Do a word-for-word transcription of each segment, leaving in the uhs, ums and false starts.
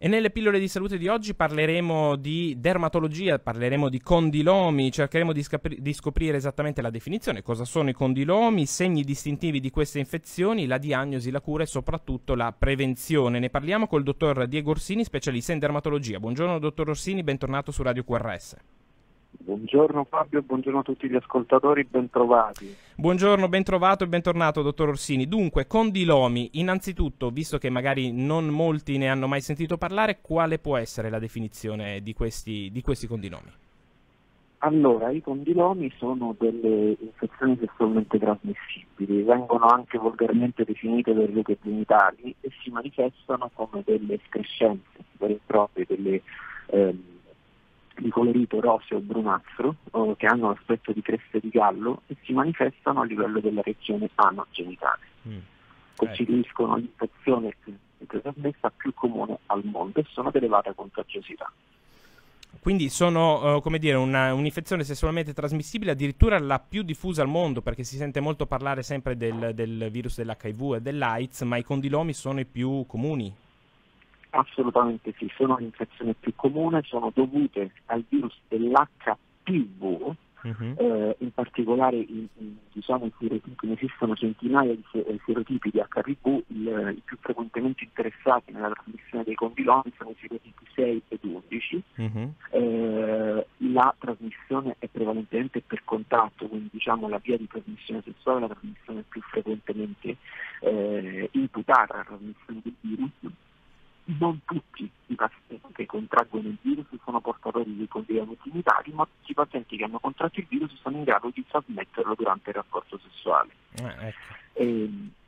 E nelle pillole di salute di oggi parleremo di dermatologia, parleremo di condilomi, cercheremo di, scapri- di scoprire esattamente la definizione, cosa sono i condilomi, i segni distintivi di queste infezioni, la diagnosi, la cura e soprattutto la prevenzione. Ne parliamo col dottor Diego Orsini, specialista in dermatologia. Buongiorno dottor Orsini, bentornato su Radio Q R S. Buongiorno Fabio, buongiorno a tutti gli ascoltatori, bentrovati. Buongiorno, bentrovato e bentornato dottor Orsini. Dunque, condilomi, innanzitutto, visto che magari non molti ne hanno mai sentito parlare, quale può essere la definizione di questi, di questi condilomi? Allora, i condilomi sono delle infezioni sessualmente trasmissibili, vengono anche volgarmente definite delle rughe genitali e si manifestano come delle escrescenze vere e proprie, delle ehm, di colorito roseo o brunastro, eh, che hanno l'aspetto di creste di gallo e si manifestano a livello della regione anogenitale. Mm. Costituiscono l'infezione trasmessa più comune al mondo e sono ad elevata contagiosità. Quindi sono, uh, come dire, una, un'infezione sessualmente trasmissibile, addirittura la più diffusa al mondo, perché si sente molto parlare sempre del, del virus dell'H I V e dell'AIDS, ma i condilomi sono i più comuni. Assolutamente sì, sono l'infezione più comune, sono dovute al virus dell'H P V, Mm-hmm. eh, in particolare in, in, diciamo, in serotipi, esistono centinaia di serotipi di H P V, il, i più frequentemente interessati nella trasmissione dei condilomi sono i serotipi sei ed undici. Mm-hmm. Eh, la trasmissione è prevalentemente per contatto, quindi diciamo la via di trasmissione sessuale è la trasmissione più frequentemente eh, imputata alla trasmissione del virus. Non tutti i pazienti che contraggono il virus sono portatori di condilomi genitali, ma tutti i pazienti che hanno contratto il virus sono in grado di trasmetterlo durante il rapporto sessuale. Eh, ecco. E,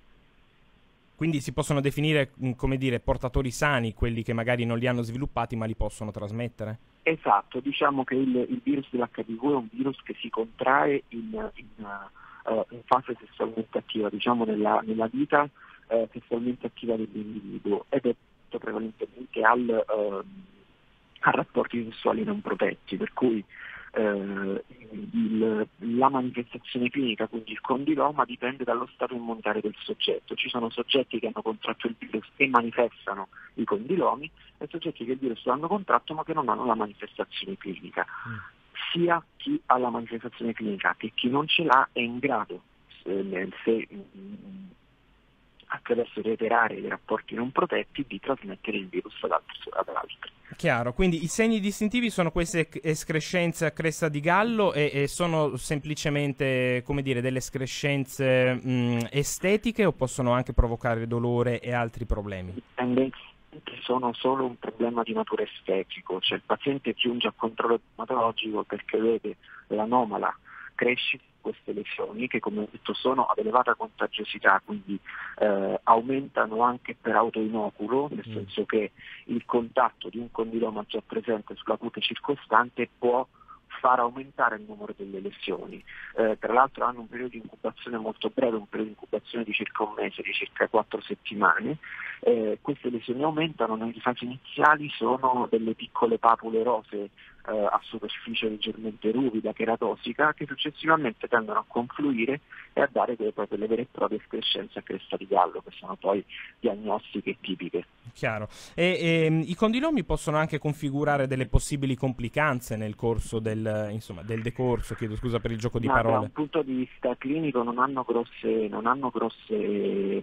Quindi si possono definire, come dire, portatori sani, quelli che magari non li hanno sviluppati ma li possono trasmettere? esatto, diciamo che il, il virus dell'H P V è un virus che si contrae in, in, uh, in fase sessualmente attiva, diciamo nella, nella vita uh, sessualmente attiva dell'individuo, ed è prevalentemente al, uh, a rapporti sessuali non protetti, per cui uh, il, la manifestazione clinica, quindi il condiloma, dipende dallo stato immunitario del soggetto. Ci sono soggetti che hanno contratto il virus e manifestano i condilomi e soggetti che il virus l'hanno contratto ma che non hanno la manifestazione clinica. Mm. Sia chi ha la manifestazione clinica che chi non ce l'ha è in grado, se, se attraverso reiterare dei rapporti non protetti, di trasmettere il virus ad altri. Ad altri. Chiaro, quindi i segni distintivi sono queste escrescenze a cresta di gallo e, e sono semplicemente, come dire, delle escrescenze mh, estetiche o possono anche provocare dolore e altri problemi? Tendenzialmente sono solo un problema di natura estetico, cioè il paziente giunge a controllo dermatologico perché vede l'anomala crescita di queste lesioni che, come ho detto, sono ad elevata contagiosità, quindi eh, aumentano anche per autoinoculo, nel mm. senso che il contatto di un condiloma già presente sulla cute circostante può far aumentare il numero delle lesioni. Eh, tra l'altro hanno un periodo di incubazione molto breve, un periodo di incubazione di circa un mese, di circa quattro settimane. Eh, queste lesioni aumentano, nelle fasi iniziali sono delle piccole papule rosee eh, a superficie leggermente ruvida, cheratosica, che successivamente tendono a confluire e a dare delle, delle vere e proprie escrescenze a cresta di gallo, che sono poi diagnostiche tipiche. Chiaro. E, e i condilomi possono anche configurare delle possibili complicanze nel corso del, insomma, del decorso, chiedo scusa per il gioco di Ma parole. Da un punto di vista clinico non hanno grosse, non hanno grosse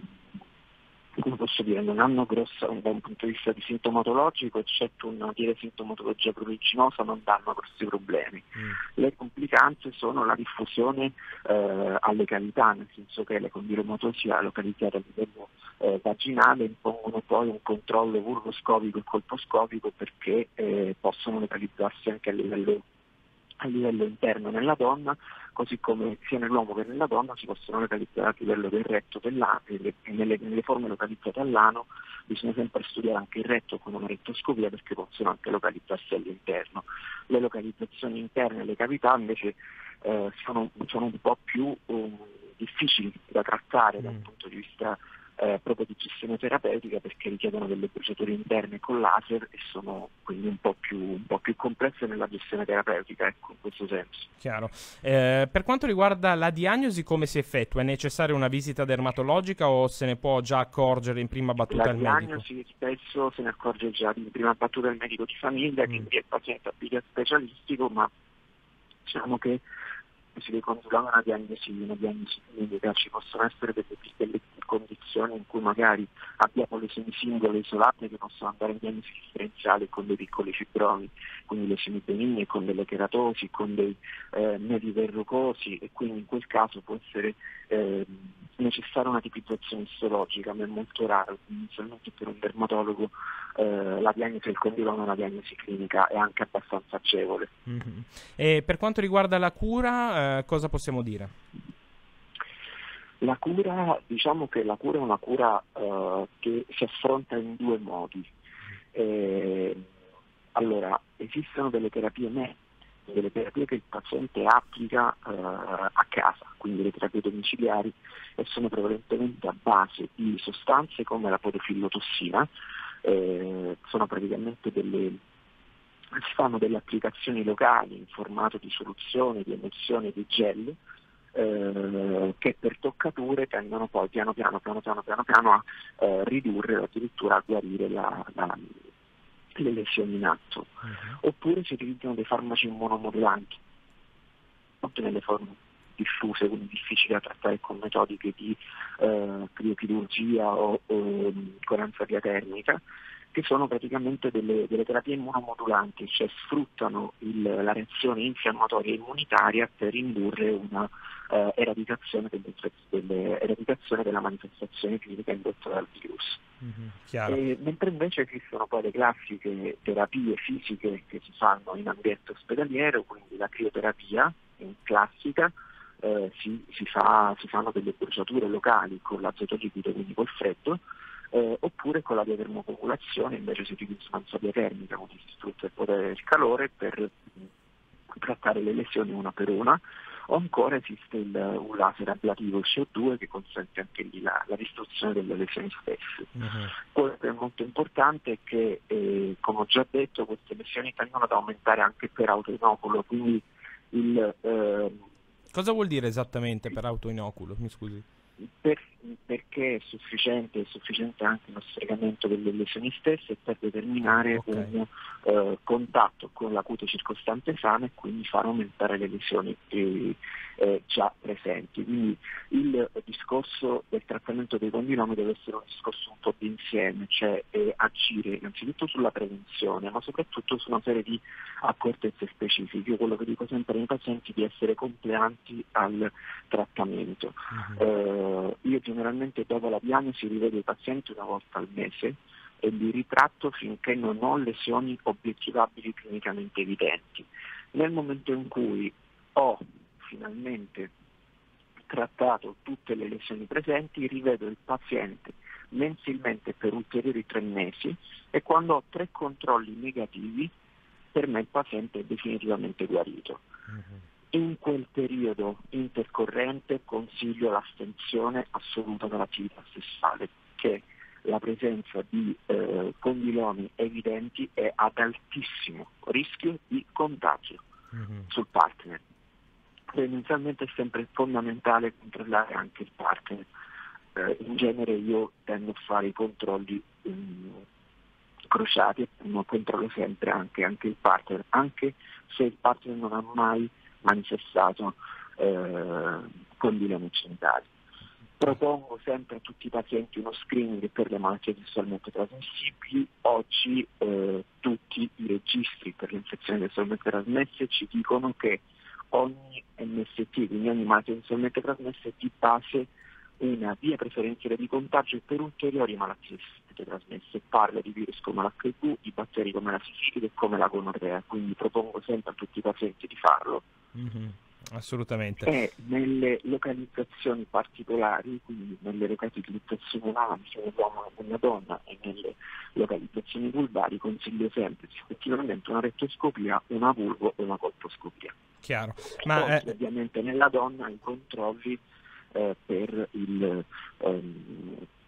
come posso dire, non hanno grossa, da un punto di vista di sintomatologico, eccetto una lieve sintomatologia pruriginosa, non danno grossi problemi. Mm. Le complicanze sono la diffusione eh, alle cavità, nel senso che le condilomatosi localizzate a livello eh, vaginale impongono poi un controllo vulvoscopico e colposcopico perché eh, possono localizzarsi anche a livello a livello interno nella donna, così come sia nell'uomo che nella donna si possono localizzare a livello del retto, dell'ano, e nelle, nelle forme localizzate all'ano bisogna sempre studiare anche il retto con una rettoscopia perché possono anche localizzarsi all'interno. Le localizzazioni interne alle cavità invece eh, sono, sono un po' più um, difficili da trattare mm. da un punto di vista eh, proprio di gestione terapeutica, perché richiedono delle bruciature interne con laser e sono quindi un po' più, un po' più complesse nella gestione terapeutica, ecco, in questo senso. Chiaro. Eh, per quanto riguarda la diagnosi, come si effettua? È necessaria una visita dermatologica o se ne può già accorgere in prima battuta La il medico? diagnosi spesso se ne accorge già in prima battuta il medico di famiglia, Mm. che invia il paziente a pediatra specialistico, ma diciamo che si ricontrolla una diagnosi, una diagnosi clinica. Ci possono essere delle, delle condizioni in cui magari abbiamo lesioni singole isolate che possono andare in diagnosi differenziale con dei piccoli fibromi, quindi lesioni benigne, con delle keratosi, con dei eh, nodi verrucosi, e quindi in quel caso può essere eh, necessaria una tipizzazione istologica, ma è molto raro. Inizialmente per un dermatologo eh, la diagnosi del condiloma è una diagnosi clinica è anche abbastanza agevole. Mm-hmm. E per quanto riguarda la cura, eh, cosa possiamo dire? La cura, diciamo che la cura è una cura eh, che si affronta in due modi. Eh, allora, esistono delle terapie mediche, delle terapie che il paziente applica eh, a casa, quindi le terapie domiciliari, e sono prevalentemente a base di sostanze come la podofillotossina, eh, sono praticamente delle, si fanno delle applicazioni locali in formato di soluzione, di emulsione, di gel, Eh, che per toccature tendono poi piano piano piano piano piano piano a eh, ridurre o addirittura a guarire la, la, le lesioni in atto. Mm-hmm. Oppure si utilizzano dei farmaci immunomodulanti, nelle forme diffuse, quindi difficili da trattare con metodiche di eh, criochirurgia o, o coerenza termica, che sono praticamente delle, delle terapie immunomodulanti, cioè sfruttano il, la reazione infiammatoria e immunitaria per indurre una eh, eradicazione, delle, delle, eradicazione della manifestazione clinica indotta dal virus. Mm-hmm. E, mentre invece esistono poi le classiche terapie fisiche che si fanno in ambiente ospedaliero, quindi la crioterapia in classica, eh, si, si, fa, si fanno delle bruciature locali con l'azoto liquido, quindi col freddo, Eh, oppure con la biotermocoagulazione invece si utilizza un'ansabbia termica, quindi si sfrutta il potere del calore per mh, trattare le lesioni una per una, o ancora esiste il, un laser ablativo C O due che consente anche lì la, la distruzione delle lesioni stesse. Mm-hmm. Quello che è molto importante è che, eh, come ho già detto, queste lesioni tendono ad aumentare anche per autoinoculo, quindi il... Eh, Cosa vuol dire esattamente per autoinoculo? Mi scusi. Per, perché è sufficiente, è sufficiente anche lo sfregamento delle lesioni stesse per determinare Okay. un eh, contatto con la cute circostante sana e quindi far aumentare le lesioni eh, eh, già presenti. Quindi il discorso del trattamento dei condilomi deve essere un discorso un po' d'insieme, cioè eh, agire innanzitutto sulla prevenzione, ma soprattutto su una serie di accortezze specifiche. Io quello che dico sempre ai pazienti è di essere complianti al trattamento. Mm-hmm. Eh, io generalmente dopo la diagnosi rivedo i pazienti una volta al mese e li ritratto finché non ho lesioni obiettivabili clinicamente evidenti. Nel momento in cui ho finalmente trattato tutte le lesioni presenti, rivedo il paziente mensilmente per ulteriori tre mesi e quando ho tre controlli negativi, per me il paziente è definitivamente guarito. Mm-hmm. In quel periodo intercorrente consiglio l'astensione assoluta dall'attività sessuale, perché la presenza di eh, condilomi evidenti è ad altissimo rischio di contagio mm-hmm. sul partner. Tendenzialmente è sempre fondamentale controllare anche il partner. Eh, in genere io tendo a fare i controlli um, crociati e controllo sempre anche, anche il partner, anche se il partner non ha mai manifestato eh, condilomi genitali. Propongo sempre a tutti i pazienti uno screening per le malattie sessualmente trasmissibili. Oggi eh, tutti i registri per le infezioni sessualmente trasmesse ci dicono che ogni M S T, quindi ogni malattia sessualmente trasmessa, è di base una via preferenziale di contagio per ulteriori malattie sessualmente trasmesse. Parla di virus come l'H I V, di batteri come la sifilide e come la gonorrea, quindi propongo sempre a tutti i pazienti di farlo. Mm-hmm. Assolutamente. E nelle localizzazioni particolari, quindi nelle localizzazioni anali, dell'uomo e della donna, e nelle localizzazioni vulvari, consiglio sempre rispettivamente una rettoscopia, una vulvo e una colposcopia. Chiaro. Ma Poi, eh... ovviamente nella donna i controlli eh, per il ehm,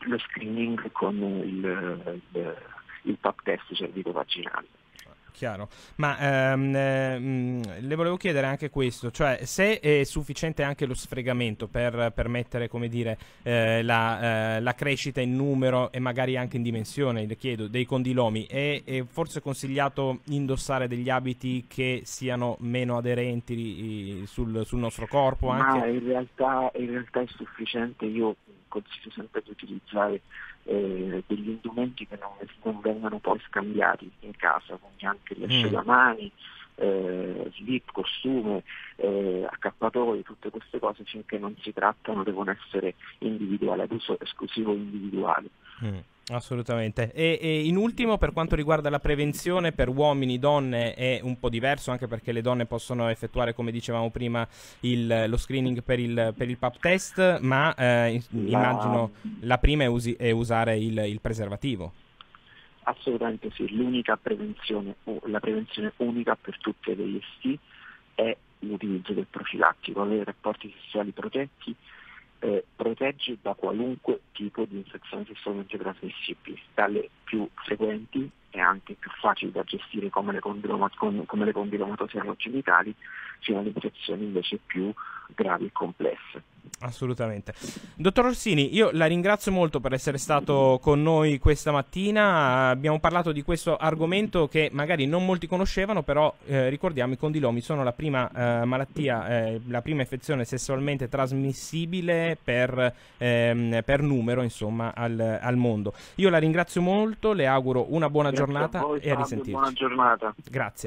lo screening con il, il, il pap test cervico-vaginale. Chiaro, ma ehm, ehm, le volevo chiedere anche questo, cioè se è sufficiente anche lo sfregamento per permettere, come dire, eh, la, eh, la crescita in numero e magari anche in dimensione, le chiedo, dei condilomi, è, è forse consigliato indossare degli abiti che siano meno aderenti sul, sul nostro corpo? Anche? Ma in realtà, in realtà è sufficiente, io consiglio sempre di utilizzare Eh, degli indumenti che non, non vengano poi scambiati in casa, quindi anche gli asciugamani, eh, slip, costume, eh, accappatoi, tutte queste cose finché non si trattano devono essere individuali, ad uso esclusivo individuale. Mm. Assolutamente. E, e in ultimo, per quanto riguarda la prevenzione per uomini, donne è un po' diverso, anche perché le donne possono effettuare, come dicevamo prima, il, lo screening per il, per il pap test, ma eh, immagino la, la prima è, usi, è usare il, il preservativo. Assolutamente sì, l'unica prevenzione, la prevenzione unica per tutte le I S T è l'utilizzo del profilattico, avere rapporti sessuali protetti. Eh, protegge da qualunque tipo di infezione sessualmente trasmissibili, dalle più frequenti e anche più facili da gestire come le, condiloma- come le condilomatosi genitali, fino alle infezioni invece più gravi e complesse. Assolutamente. Dottor Orsini, io la ringrazio molto per essere stato con noi questa mattina. Abbiamo parlato di questo argomento che magari non molti conoscevano, però eh, ricordiamo, i condilomi sono la prima eh, malattia, eh, la prima infezione sessualmente trasmissibile per, ehm, per numero, insomma, al, al mondo. Io la ringrazio molto, le auguro una buona Grazie giornata a voi, e a risentirci. Buona giornata. Grazie.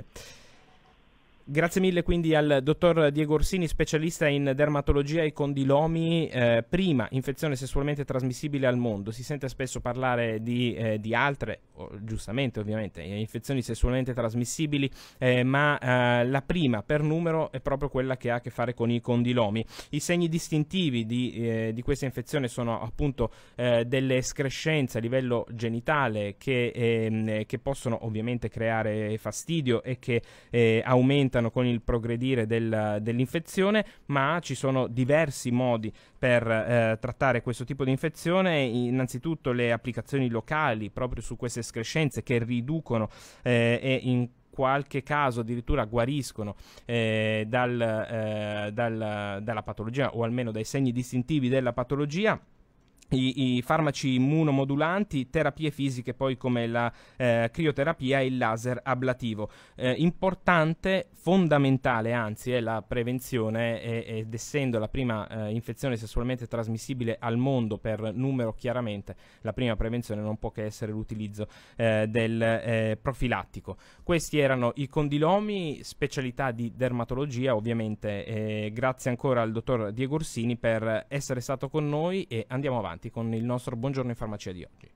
Grazie mille quindi al dottor Diego Orsini, specialista in dermatologia e condilomi, eh, prima infezione sessualmente trasmissibile al mondo. Si sente spesso parlare di, eh, di altre, oh, giustamente ovviamente, infezioni sessualmente trasmissibili, eh, ma eh, la prima per numero è proprio quella che ha a che fare con i condilomi. I segni distintivi di, eh, di questa infezione sono appunto eh, delle escrescenze a livello genitale che, eh, che possono ovviamente creare fastidio e che eh, aumentano con il progredire del, dell'infezione, ma ci sono diversi modi per eh, trattare questo tipo di infezione. Innanzitutto le applicazioni locali proprio su queste escrescenze che riducono eh, e in qualche caso addirittura guariscono eh, dal, eh, dal, dalla patologia, o almeno dai segni distintivi della patologia. I, I farmaci immunomodulanti, terapie fisiche poi come la eh, crioterapia e il laser ablativo. Eh, importante, fondamentale anzi, è la prevenzione e, ed essendo la prima eh, infezione sessualmente trasmissibile al mondo per numero, chiaramente la prima prevenzione non può che essere l'utilizzo eh, del eh, profilattico. Questi erano i condilomi, specialità di dermatologia ovviamente. Eh, grazie ancora al dottor Diego Orsini per essere stato con noi e andiamo avanti con il nostro Buongiorno in Farmacia di oggi.